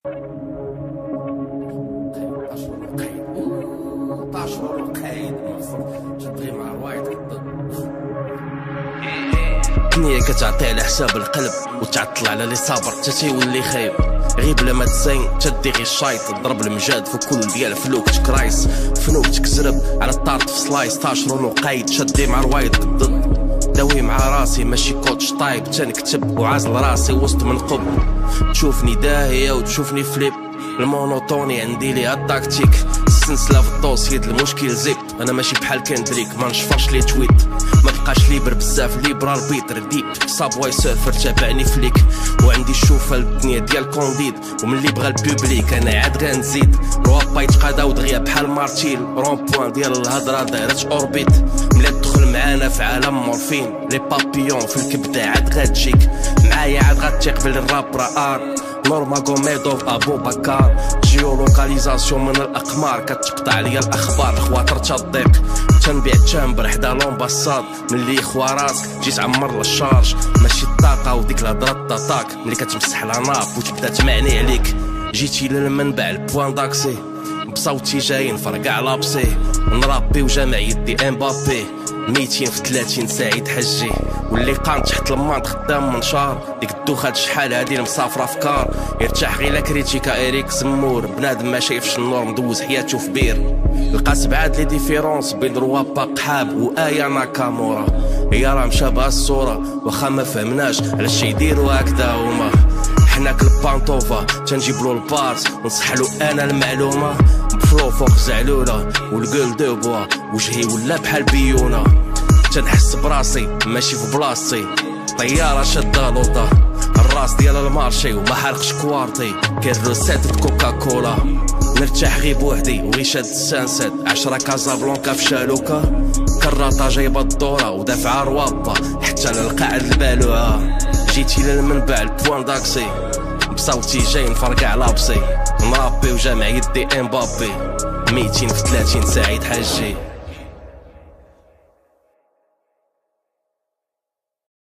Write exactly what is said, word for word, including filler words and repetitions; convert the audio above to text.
الدنيا كتعطي على حساب القلب وتعطل على اللي صابر حتى تيولي خايب. غير بلا ما تزين تدي غير الشايط، ضرب المجاد في كل ديال فلوكتك رايس، فنوكتك زرب على الطارت في سلايس، تاشرون وقايد شدي مع روايد ضد داوي مع راسي ماشي كوتش طايب، تنكتب وعازل راسي وسط من قب، تشوفني داهية وتشوفني فليب، المونوتوني عندي ليها التاكتيك، السلسلة في الدوسية المشكل زيب، انا ماشي بحال كندريك ما نشفرش لي تويت، ما بقاش ليبر بزاف ليبر البيتر ديب، صابواي سيرفر تابعني فليك، وعندي الشوفة الدنيا ديال كونديد، وملي بغا البوبليك انا عاد غنزيد، روابا يتقاداو دغيا بحال مارتيل، رون بوان ديال الهضرة دارت اوربيت، ملي تدخل معانا في عالم مورفين، لي بابيون في الكبدة عاد غاتجيك، معايا عاد غاتيق بلي الراب راه ار، نورماغوميدوف ابو بكار، جيولوكاليزاسيون من الاقمار، كتقطع ليا الاخبار الخواطر تضيق، تنبيع تشامبر حدا لومباساد، ملي خوا راسك جيت عمر للشارج، ماشي الطاقه وديك الهضره طاطاك، ملي كتمسح لا ناب وتبدا تمعني عليك، جيتي للمنبع البوان داكسي، بصوتي جاي نفرقع لابسي، نرابي وجامع يدي امبابي، ميتين في ثلاثين سعيد حجي، واللي قام تحت الماط خدام منشار، ديك الدوخات شحال هادي المسافره افكار، يرتاح غير لا كريتيكا ايريك زمور، بنادم ما شايفش النور مدوز حياته في بير، لقى سبعات لي ديفيرونس بين روابا قحاب وايا ناكامورا، هي راه مشابهه الصوره واخا ما فهمناش علاش يديروا هكذا هما، حنا كالبانطوفا تنجيبلو البارس ونصحلو انا المعلومه، بفلو فوق زعلوله والكول دو بوا، وجهي ولا بحال بيونه، تنحس براسي ماشي في بلاصتي، طياره شاده لوطه، الراس ديال المارشي وما حرقش كوارتي، كاين روسيت كوكا كولا، نرتاح غير بوحدي وغي شاد السانسات، عشرة كازابلونكا في شالوكا، كراطه جايبه الدوره ودافعه روابا حتى للقاعد البالوعه، جيتي للمنبع البوان داكسي، بصوتي جاي نفرقع لابسي، مرابي وجامع يدي امبابي، ميتين في ثلاثين سعيد حجي.